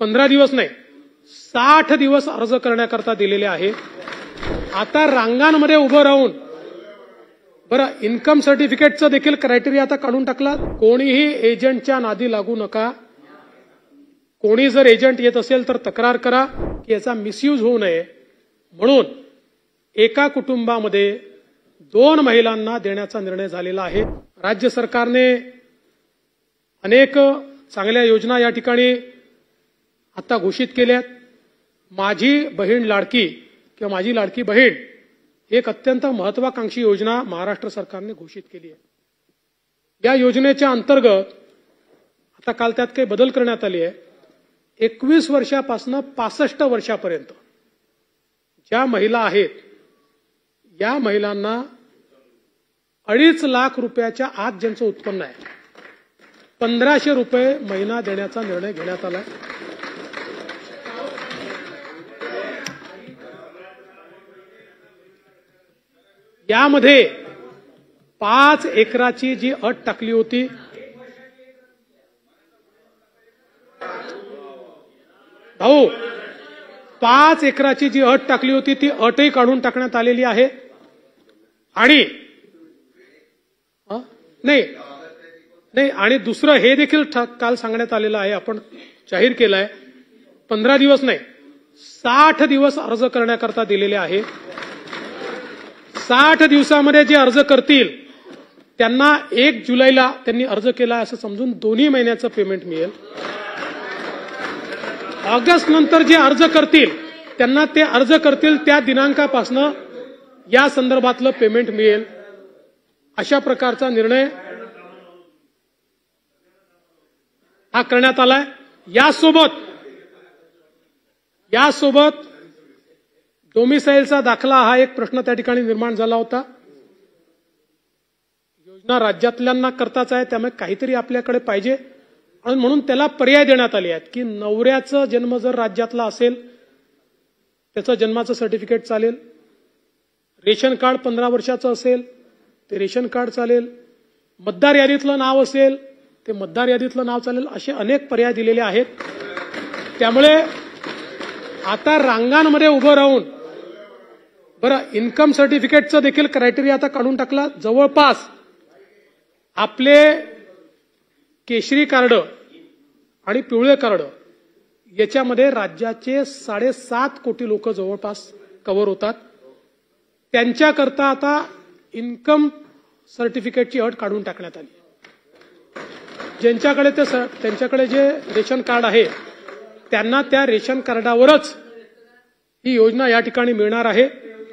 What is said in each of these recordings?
15 दिवस नाही 60 दिवस अर्ज करण्याकरता दिलेले आहे। आता रांगांमध्ये उभं राहून बरं इन्कम सर्टिफिकेटचं देखील क्रायटेरिया आता काढून टाकला। कोणीही एजंटच्या नादी लागू नका। कोणी जर एजंट येत असेल तर तक्रार करा की याचा मिसयूज होऊ नये म्हणून एका कुटुंबामध्ये 2 महिलांना देण्याचा निर्णय झालेला आहे। राज्य सरकारने अनेक चांगल्या योजना या ठिकाणी आता घोषित केल्यात। माझी बहीण लाडकी किंवा माझी लाडकी बहीण एक अत्यंत महत्वाकांक्षी योजना महाराष्ट्र सरकारने घोषित केली आहे। या योजनेच्या अंतर्गत आता काल त्यात काही बदल करण्यात आले आहे। 21 वर्षापासून 65 वर्षापर्यंत ज्या महिला आहेत या महिलांना 2.5 लाख रुपयाच्या आत ज्यांचं उत्पन्न आहे 1500 रुपये महिना देण्याचा निर्णय घेण्यात आला आहे। यामध्ये 5 एकराची जी अट टाकली होती भाऊ 5 एकराची जी अट टाकली होती ती अटही काढून टाकण्यात आलेली आहे। आणि नाही आणि दुसरं हे देखील काल सांगण्यात आलेलं आहे आपण जाहीर केलं आहे 15 दिवस नाही 60 दिवस अर्ज करण्याकरता दिलेले आहे। 60 दिवसामध्ये जे अर्ज करतील त्यांना 1 जुलैला त्यांनी अर्ज केला असं समजून 2 महिन्याचं पेमेंट मिळेल। ऑगस्ट नंतर जे अर्ज करतील त्यांना ते अर्ज करतील त्या दिनांकापासून या संदर्भातलं पेमेंट मिळेल। अशा प्रकारचा निर्णय हा करण्यात आलाय। यासोबत डोमिसाईलचा दाखला हा एक प्रश्न त्या ठिकाणी निर्माण झाला होता। योजना राज्यातल्यांना करताच आहे त्यामुळे काहीतरी आपल्याकडे पाहिजे आणि म्हणून त्याला पर्याय देण्यात आले आहेत की नवऱ्याचा जन्म जर राज्यातला असेल त्याचं जन्माचं सर्टिफिकेट चालेल। रेशन कार्ड 15 वर्षाचं असेल ते रेशन कार्ड चालेल। मतदार यादीतलं नाव असेल ते मतदार यादीतलं नाव चालेल। असे अनेक पर्याय दिलेले आहेत। त्यामुळे आता रांगांमध्ये उभं राहून बरं इन्कम सर्टिफिकेटचं देखील क्रायटेरिया आता काढून टाकला। जवळपास आपले केशरी कार्ड आणि पिवळे कार्ड याच्यामध्ये राज्याचे 7.5 कोटी लोक जवळपास कव्हर होतात। त्यांच्याकरता आता इन्कम सर्टिफिकेटची अट काढून टाकण्यात आली। त्यांच्याकडे जे रेशन कार्ड आहे त्यांना त्या रेशन कार्डावरच ही योजना या ठिकाणी मिळणार आहे।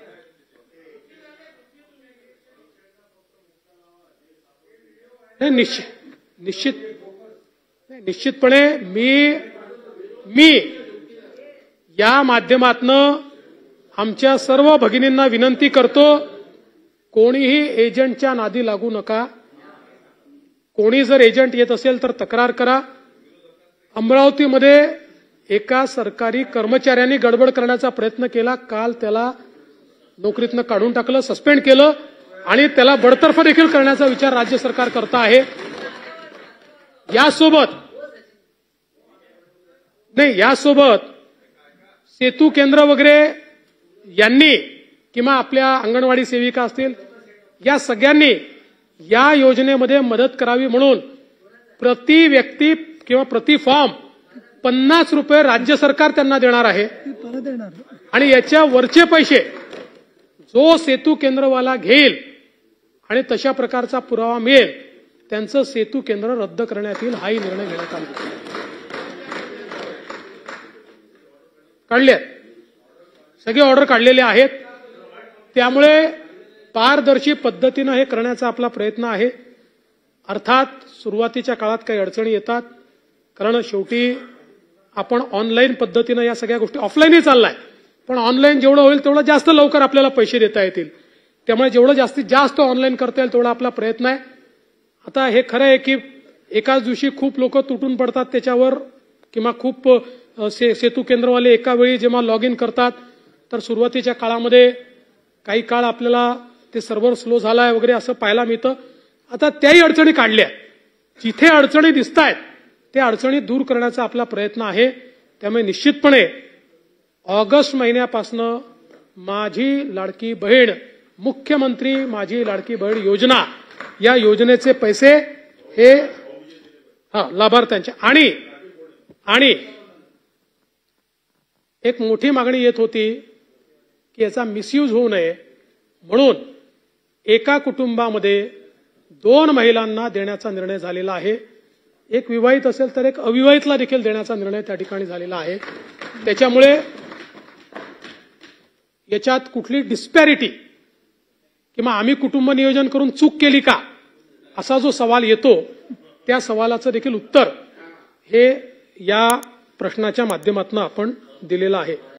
निश्चितपणे मी या माध्यमातनं आमच्या सर्व भगिनींना विनंती करतो कोणीही एजंटच्या नादी लागू नका। कोणी जर एजंट येत असेल तर तक्रार करा। अमरावतीमध्ये एका सरकारी कर्मचाऱ्यांनी गडबड करण्याचा प्रयत्न केला। काल त्याला नोकरीतनं काढून टाकलं, सस्पेंड केलं आणि त्याला बडतर्फ देखील करण्याचा विचार राज्य सरकार करत आहे। यासोबत सेतू केंद्र वगैरे यांनी किंवा आपल्या अंगणवाडी सेविका असतील या सगळ्यांनी या योजनेमध्ये मदत करावी म्हणून प्रति व्यक्ती किंवा प्रति फॉर्म 50 रुपये राज्य सरकार त्यांना देणार आहे। आणि याच्या वरचे पैसे जो सेतू केंद्रवाला घेईल आणि तशा प्रकारचा पुरावा मिळेल त्यांचं सेतू केंद्र रद्द करण्यात येईल हाही निर्णय घेण्यात आला। काढले सगळे ऑर्डर काढलेले आहेत। त्यामुळे पारदर्शी पद्धतीने हे करण्याचा आपला प्रयत्न आहे। अर्थात सुरुवातीच्या काळात काही अडचणी येतात कारण शेवटी आपण ऑनलाईन पद्धतीने या सगळ्या गोष्टी ऑफलाईनही चाललाय पण ऑनलाईन जेवढं होईल तेवढं जास्त लवकर आपल्याला पैसे देता येतील। त्यामुळे जेवढं जास्तीत जास्त ऑनलाईन करता येईल तेवढा आपला प्रयत्न आहे। आता हे खरं आहे की एकाच दिवशी खूप लोक तुटून पडतात त्याच्यावर किंवा खूप सेतू केंद्रवाले एका वेळी जेव्हा लॉग इन करतात तर सुरुवातीच्या काळामध्ये काही काळ आपल्याला ते सर्व्हर स्लो झालाय वगैरे असं पाहायला मिळतं। आता त्याही अडचणी काढल्या जिथे अडचणी दिसतायत त्या अडचणी दूर करण्याचा आपला प्रयत्न आहे। त्यामुळे निश्चितपणे ऑगस्ट महिन्यापासून माझी लाडकी बहीण, मुख्यमंत्री माझी लाडकी बहीण योजना, या योजनेचे पैसे हे लाभार्थ्यांचे आणि एक मोठी मागणी येत होती की याचा मिसयूज होऊ नये म्हणून एका कुटुंबामध्ये 2 महिलांना देण्याचा निर्णय झालेला आहे. एक विवाहित असेल तर एक अविवाहितला देखील देण्याचा निर्णय त्या ठिकाणी झालेला आहे. त्याच्यामुळे याच्यात कुठली डिस्पॅरिटी किंवा आम्ही कुटुंब नियोजन करून चूक केली का असा जो सवाल येतो त्या सवालाचं देखील उत्तर हे या प्रश्नाच्या माध्यमातून आपण दिलेलं आहे.